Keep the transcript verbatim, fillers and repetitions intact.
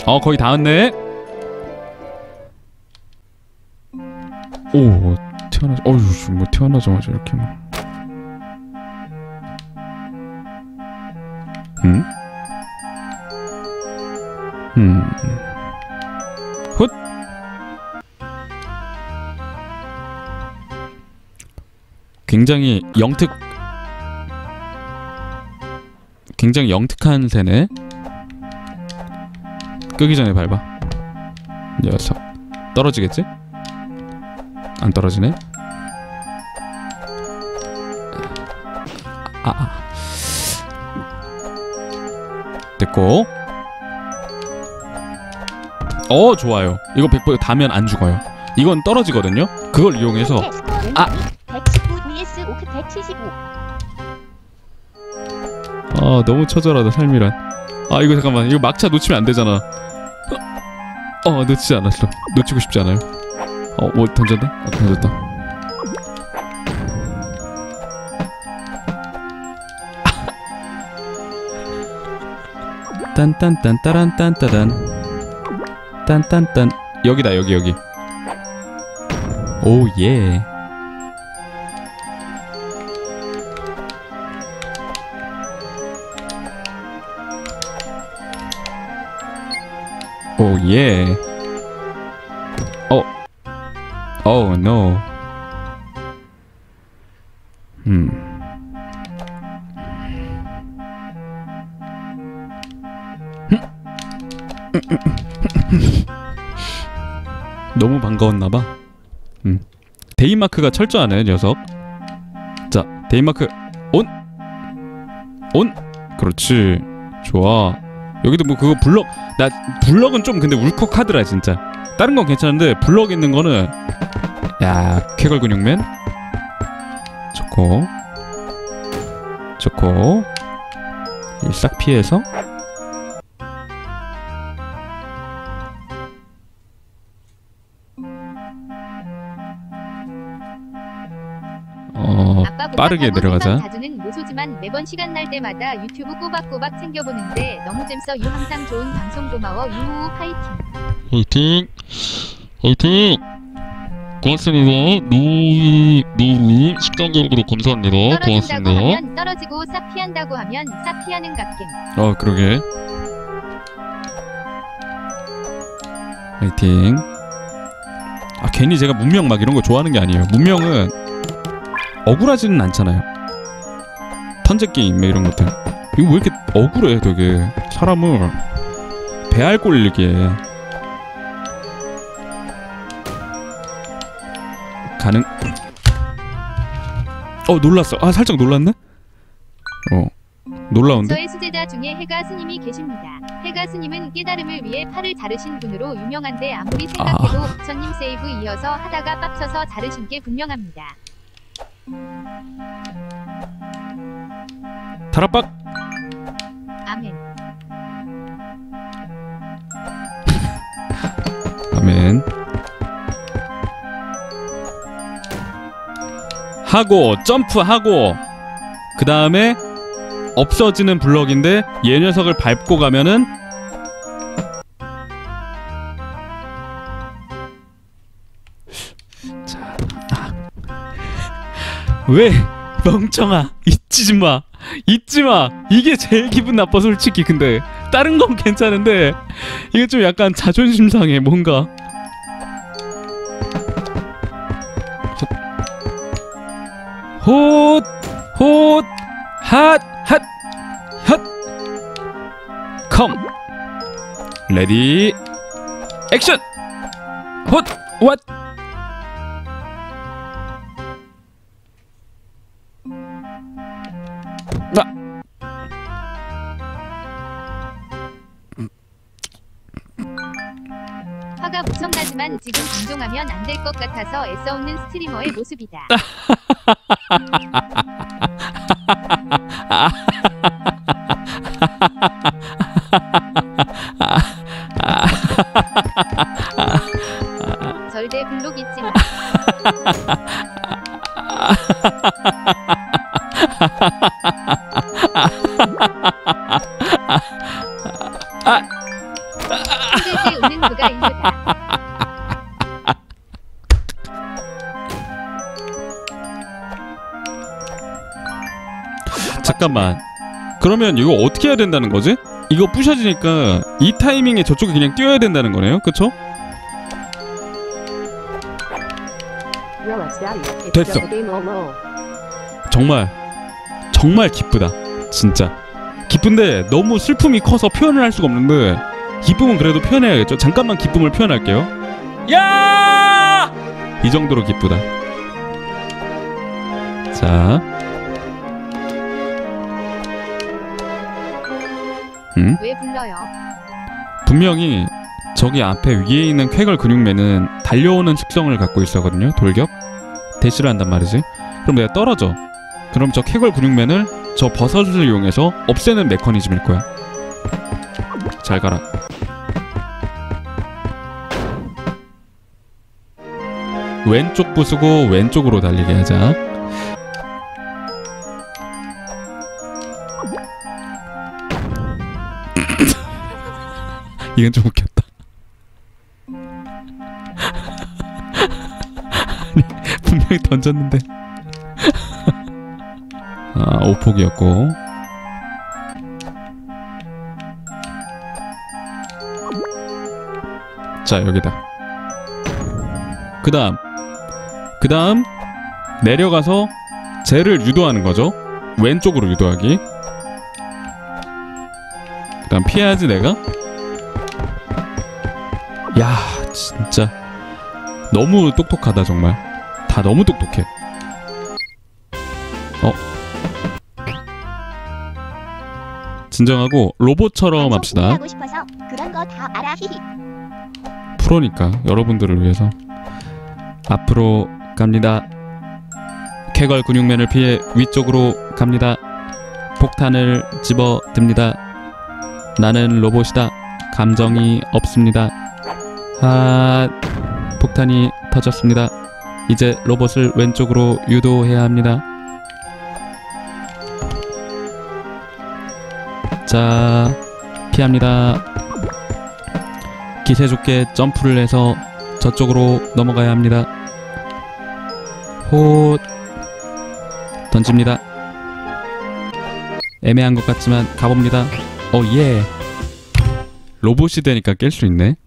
어 거의 다 왔네. 오 태어나 어휴 뭐 태어나자마자 이렇게 막 음? 음 훗 굉장히 영특 굉장히 영특한 새네. 끄기 전에 밟아. 녀석 떨어지겠지? 안 떨어지네. 아, 아. 됐고. 어 좋아요. 이거 백 퍼센트 다면 안 죽어요. 이건 떨어지거든요. 그걸 이용해서 아 백십구 vs 오크 백칠십오. 아 너무 처절하다 삶이란. 아 이거 잠깐만 이거 막차 놓치면 안 되잖아. 어 놓치지 않았어. 놓치고 싶지 않아요. 어 뭐 던졌네? 아 던졌다. 딴딴딴따란딴따단 딴딴딴 여기다 여기 여기. 오 예. 오 예. 어. 오 노. 음. 너무 반가웠나봐. 음. 데이마크가 철저하네 녀석. 자 데이마크 온! 온! 그렇지 좋아. 여기도 뭐 그거 블럭 나 블럭은 좀 근데 울컥하더라 진짜. 다른 건 괜찮은데 블럭 있는 거는 야 쾌걸 근육맨 좋고 좋고 이 싹 피해서 어 빠르게 내려가자. 자주는 모소지만 매번 시간 날 때마다 유튜브 꼬박꼬박 챙겨보는데 너무 잼써. 유 항상 좋은 방송 고마워. 유후 파이팅. 화이팅! 화이팅! 고맙습니다. 노이 노이 십단 개월구독 감사합니다. 떨어진다고 고맙습니다. 하면 떨어지고 싹 피한다고 하면 싹 피하는 갓겜. 어 그러게. 화이팅. 아 괜히 제가 문명 막 이런 거 좋아하는 게 아니에요. 문명은 억울하지는 않잖아요. 턴제 게임 뭐 이런 것들. 이거 왜 이렇게 억울해 되게. 사람을 배알 꼴리게 가능. 어 놀랐어. 아 살짝 놀랐네. 어 놀라운데. 저의 수제자 중에 해가 스님이 계십니다. 해가 스님은 깨달음을 위해 팔을 자르신 분으로 유명한데 아무리 생각해도 부처님 세이브 이어서 하다가 빡쳐서 자르신 게 분명합니다. 다락박. 아멘. 아멘. 하고 점프하고 그 다음에 없어지는 블럭인데 얘 녀석을 밟고 가면은 자, 아. 왜 멍청아 잊지마 잊지마. 이게 제일 기분 나빠 솔직히. 근데 다른 건 괜찮은데 이게 좀 약간 자존심 상해 뭔가. 헛, 헛, 핫, 핫, 핫, 컴, 레디, 액션, 헛, 왓. 나. 화가 무척 나지만 지금 방종하면 안 될 것 같아서 애써 웃는 스트리머의 모습이다. 절대 블록 잊지 마. 힘들게 웃는 그가 인류다. 잠깐만. 그러면 이거 어떻게 해야 된다는 거지? 이거 부셔지니까 이 타이밍에 저쪽에 그냥 뛰어야 된다는 거네요. 그쵸? 됐어. 정말 정말 기쁘다. 진짜 기쁜데 너무 슬픔이 커서 표현을 할 수가 없는데 기쁨은 그래도 표현해야겠죠. 잠깐만 기쁨을 표현할게요. 야! 이 정도로 기쁘다. 자, 음? 왜 불러요? 분명히 저기 앞에 위에 있는 쾌걸 근육맨은 달려오는 특성을 갖고 있었거든요. 돌격 대시를 한단 말이지. 그럼 내가 떨어져. 그럼 저 쾌걸 근육맨을 저 버섯을 이용해서 없애는 메커니즘일 거야. 잘 가라. 왼쪽 부수고 왼쪽으로 달리게 하자. 이건 좀 웃겼다. 아니, 분명히 던졌는데. 아, 오폭이었고. 자, 여기다. 그 다음 그 다음 내려가서 쟤를 유도하는 거죠. 왼쪽으로 유도하기. 그 다음 피해야지 내가. 야, 진짜 너무 똑똑하다. 정말 다 너무 똑똑해. 어? 진정하고 로봇처럼 합시다. 하고 싶어서 그런 거 다 알아. 히히. 프로니까 여러분들을 위해서 앞으로 갑니다. 쾌걸 근육맨을 피해 위쪽으로 갑니다. 폭탄을 집어 듭니다. 나는 로봇이다. 감정이 없습니다. 아, 폭탄이 터졌습니다. 이제 로봇을 왼쪽으로 유도해야 합니다. 자, 피합니다. 기세 좋게 점프를 해서 저쪽으로 넘어가야 합니다. 호 던집니다. 애매한 것 같지만 가봅니다. 어, 예. 로봇이 되니까 깰 수 있네.